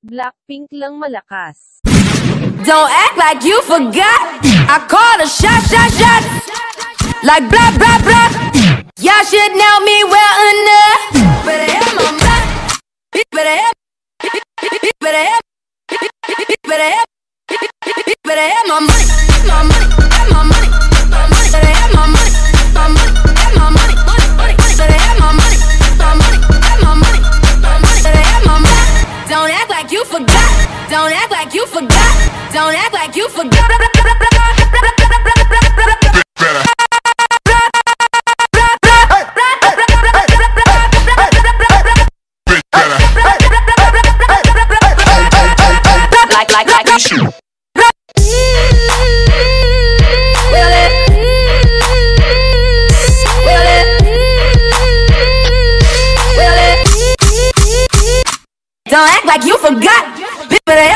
Blackpink lang malakas. Don't act like you forgot. I call a shot. Like blah, blah, blah. Y'all should know me well enough. Better have my money. Better have my money. My money. My money. My money. Better have my money. My money. My money. Money. Better have my money. My money. My money. My money. Better have my money. Don't act like you forgot. Don't act like you forgot. Don't act like you forgot. Like you should. Don't act like you forgot.